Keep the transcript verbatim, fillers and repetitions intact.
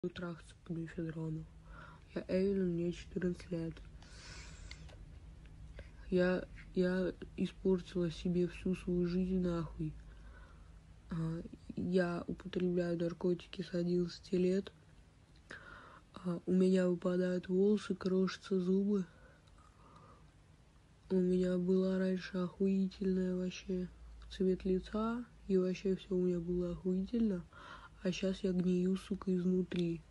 трахаться по мефедрону. Я Эвелин, мне четырнадцать лет. Я, я испортила себе всю свою жизнь нахуй. А, я употребляю наркотики с одиннадцати лет. А, у меня выпадают волосы, крошатся зубы. У меня была раньше охуительная вообще цвет лица. И вообще все у меня было охуительно. А сейчас я гнию, сука, изнутри.